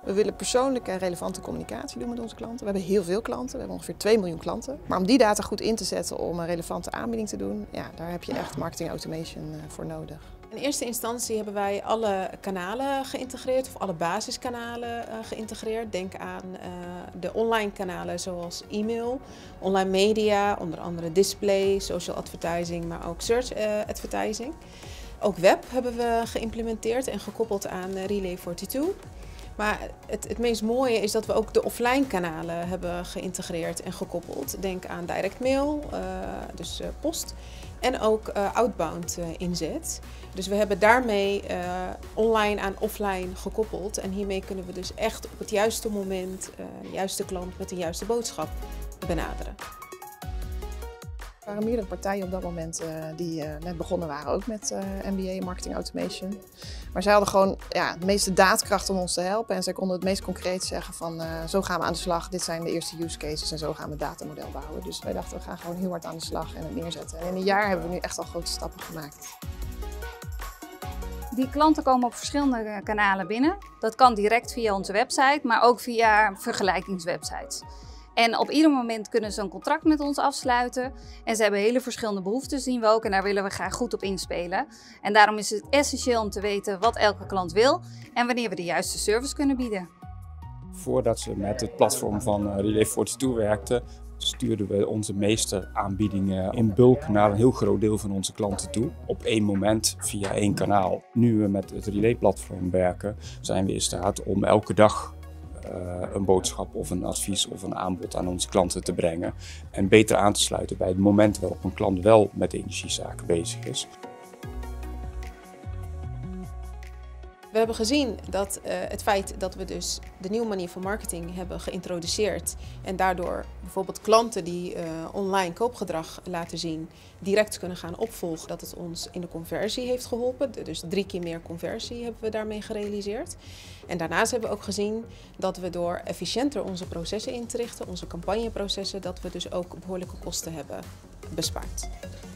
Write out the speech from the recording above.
We willen persoonlijke en relevante communicatie doen met onze klanten. We hebben heel veel klanten, we hebben ongeveer 2 miljoen klanten. Maar om die data goed in te zetten om een relevante aanbieding te doen, ja, daar heb je echt marketing automation voor nodig. In eerste instantie hebben wij alle kanalen geïntegreerd, of alle basiskanalen geïntegreerd. Denk aan de online kanalen zoals e-mail, online media, onder andere display, social advertising, maar ook search advertising. Ook web hebben we geïmplementeerd en gekoppeld aan Relay42. Maar het meest mooie is dat we ook de offline kanalen hebben geïntegreerd en gekoppeld. Denk aan direct mail, dus post, en ook outbound inzet. Dus we hebben daarmee online aan offline gekoppeld. En hiermee kunnen we dus echt op het juiste moment de juiste klant met de juiste boodschap benaderen. Er waren meerdere partijen op dat moment die net begonnen waren ook met MBA Marketing Automation. Maar zij hadden gewoon de meeste daadkracht om ons te helpen en zij konden het meest concreet zeggen van zo gaan we aan de slag, dit zijn de eerste use cases en zo gaan we het datamodel bouwen. Dus wij dachten we gaan gewoon heel hard aan de slag en het neerzetten. En in een jaar hebben we nu echt al grote stappen gemaakt. Die klanten komen op verschillende kanalen binnen. Dat kan direct via onze website, maar ook via vergelijkingswebsites. En op ieder moment kunnen ze een contract met ons afsluiten. En ze hebben hele verschillende behoeften, zien we ook. En daar willen we graag goed op inspelen. En daarom is het essentieel om te weten wat elke klant wil en wanneer we de juiste service kunnen bieden. Voordat ze met het platform van Relay42 werkten, stuurden we onze meeste aanbiedingen in bulk naar een heel groot deel van onze klanten toe. Op één moment via één kanaal. Nu we met het Relay-platform werken, zijn we in staat om elke dag een boodschap of een advies of een aanbod aan onze klanten te brengen. En beter aan te sluiten bij het moment waarop een klant wel met de energiezaken bezig is. We hebben gezien dat het feit dat we dus de nieuwe manier van marketing hebben geïntroduceerd en daardoor bijvoorbeeld klanten die online koopgedrag laten zien direct kunnen gaan opvolgen, dat het ons in de conversie heeft geholpen. Dus 3 keer meer conversie hebben we daarmee gerealiseerd. En daarnaast hebben we ook gezien dat we door efficiënter onze processen in te richten, onze campagneprocessen, dat we dus ook behoorlijke kosten hebben bespaard.